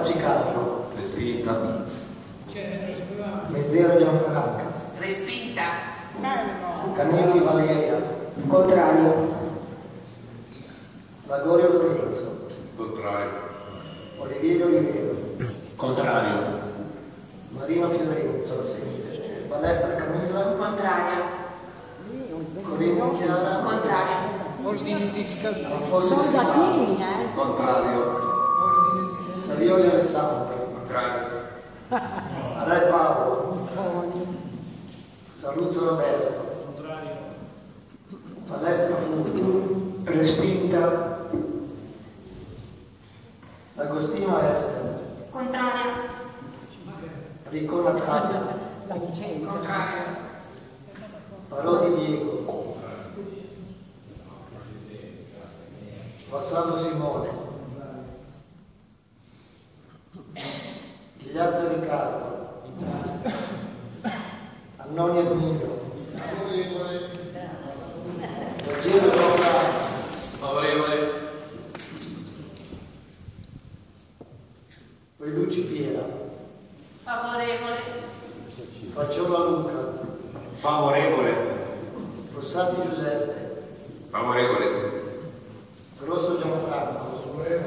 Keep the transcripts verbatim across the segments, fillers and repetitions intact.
Carlo. Respinta. Mezzero Gianfranca. Respinta. Canetti Valeria. Contrario. Lagorio Lorenzo. Contrario. Oliviero Olivero. Contrario. Marino Fiorenzo, assente. Balestra Camilla. Contraria. Corino Chiara. Contraria. Alfonso Soldatini, eh? Contrario. Savioli Alessandro. Contrario. Re Paolo. Saluzzo Roberto. Palestra Fulvio. Respinta. Agostino Esther. Contraria. Rico Natalia. La Vicenza. Contraria. Parodi Diego. Vassallo Simone. Ghigliazza Riccardo. Annoni Erminio. Rogero Giovanni. Favorevole. Luci Piera. Favorevole. Facciola Luca. Favorevole. Rossati Giuseppe. Favorevole. Grosso Gianfranco.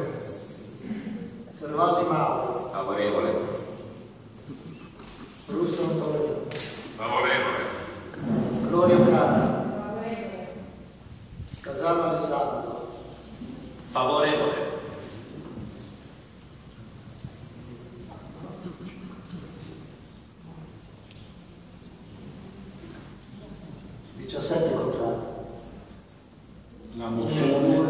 Servalli Mauro. Favorevole. Russo Antonio. Favorevole. Gloria Cara. Casano Alessandro. Favorevole. diciassette contrari. La mozione.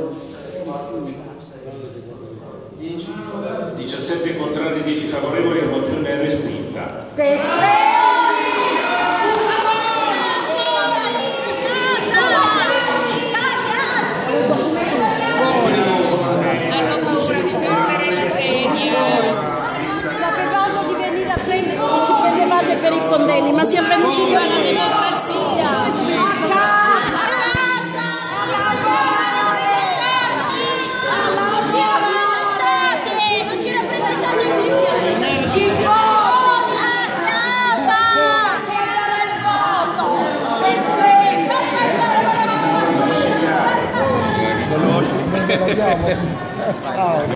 dieci. diciassette contrari, dieci favorevoli, la mozione è respinta. Hanno paura di perdere la sedia. Sapevamo di venire a prendere e ci prendevate per i fondelli, ma siamo venuti qua alla democrazia. Non ci rappresentate più! Schifo! Ciao!